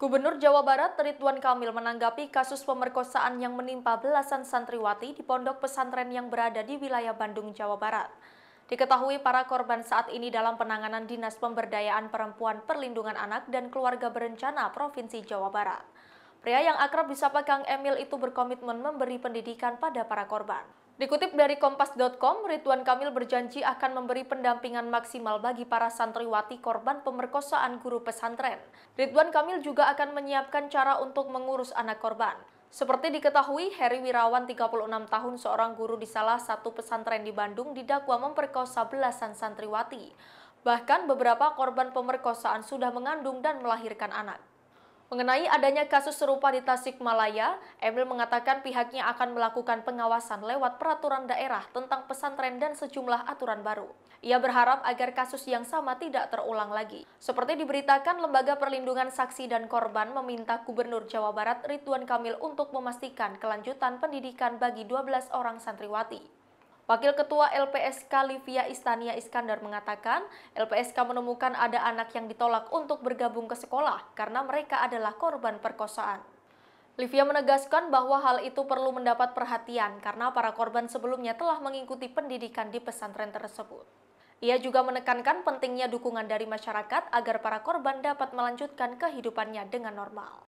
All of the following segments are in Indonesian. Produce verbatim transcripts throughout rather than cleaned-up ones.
Gubernur Jawa Barat Ridwan Kamil menanggapi kasus pemerkosaan yang menimpa belasan santriwati di pondok pesantren yang berada di wilayah Bandung, Jawa Barat. Diketahui para korban saat ini dalam penanganan Dinas Pemberdayaan Perempuan, Perlindungan Anak dan Keluarga Berencana Provinsi Jawa Barat. Pria yang akrab disapa Kang Emil itu berkomitmen memberi pendidikan pada para korban. Dikutip dari kompas titik com, Ridwan Kamil berjanji akan memberi pendampingan maksimal bagi para santriwati korban pemerkosaan guru pesantren. Ridwan Kamil juga akan menyiapkan cara untuk mengurus anak korban. Seperti diketahui, Heri Wirawan, tiga puluh enam tahun, seorang guru di salah satu pesantren di Bandung, didakwa memperkosa belasan santriwati. Bahkan beberapa korban pemerkosaan sudah mengandung dan melahirkan anak. Mengenai adanya kasus serupa di Tasikmalaya, Emil mengatakan pihaknya akan melakukan pengawasan lewat peraturan daerah tentang pesantren dan sejumlah aturan baru. Ia berharap agar kasus yang sama tidak terulang lagi. Seperti diberitakan, Lembaga Perlindungan Saksi dan Korban meminta Gubernur Jawa Barat Ridwan Kamil untuk memastikan kelanjutan pendidikan bagi dua belas orang santriwati. Wakil Ketua L P S K Livia Istania Iskandar mengatakan, L P S K menemukan ada anak yang ditolak untuk bergabung ke sekolah karena mereka adalah korban perkosaan. Livia menegaskan bahwa hal itu perlu mendapat perhatian karena para korban sebelumnya telah mengikuti pendidikan di pesantren tersebut. Ia juga menekankan pentingnya dukungan dari masyarakat agar para korban dapat melanjutkan kehidupannya dengan normal.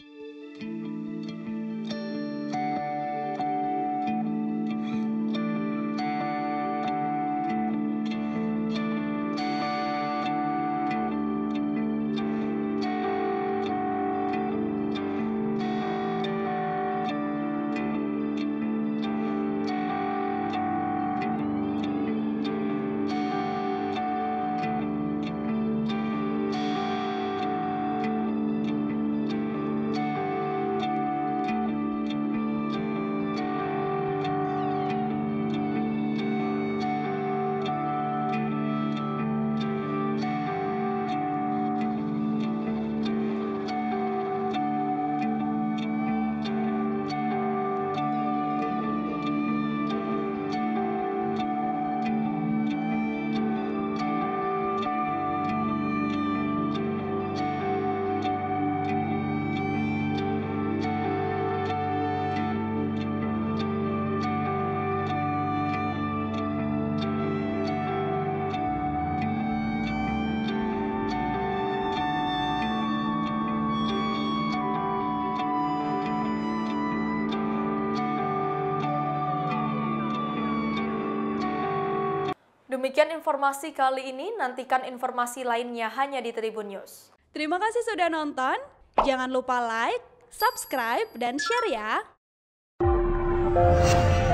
Demikian informasi kali ini, nantikan informasi lainnya hanya di Tribun News. Terima kasih sudah nonton, jangan lupa like, subscribe, dan share ya!